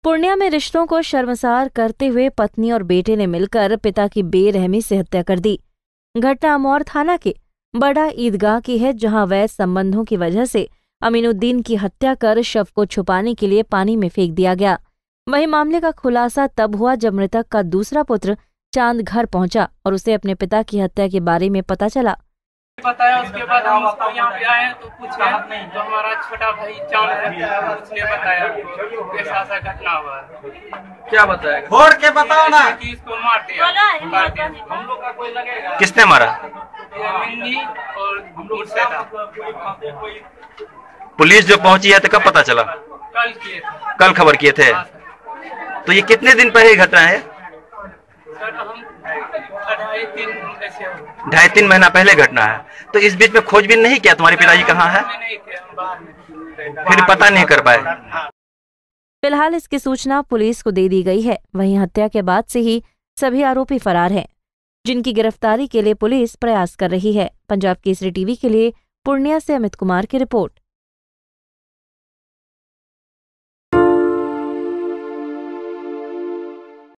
पूर्णिया में रिश्तों को शर्मसार करते हुए पत्नी और बेटे ने मिलकर पिता की बेरहमी से हत्या कर दी। घटना अमौर थाना के बड़ा ईदगाह की है, जहां अवैध संबंधों की वजह से अमीनुद्दीन की हत्या कर शव को छुपाने के लिए पानी में फेंक दिया गया। वहीं मामले का खुलासा तब हुआ जब मृतक का दूसरा पुत्र चांद घर पहुंचा और उसे अपने पिता की हत्या के बारे में पता चला। बताया। उसके बाद हम उसको यहाँ पे आए तो पूछे तो हमारा छोटा भाई चांद है, उसने बताया ऐसा घटना हुआ। क्या बताया? फोड़ के बताओ ना कि इसको मार दिया। हम लोग का कोई लगेगा। किसने मारा? मिन्नी और मुर्शदा। पुलिस जो पहुंची है तो कब पता चला? कल किए थे। कल खबर किए थे। तो ये कितने दिन पहले की घटना है? सर हम 2.5-3 महीना पहले घटना है। तो इस बीच में खोजबीन नहीं किया? तुम्हारे पिताजी कहाँ है? फिर पता नहीं कर पाए। फिलहाल इसकी सूचना पुलिस को दे दी गई है। वहीं हत्या के बाद से ही सभी आरोपी फरार हैं, जिनकी गिरफ्तारी के लिए पुलिस प्रयास कर रही है। पंजाब केसरी टीवी के लिए पूर्णिया से अमित कुमार की रिपोर्ट।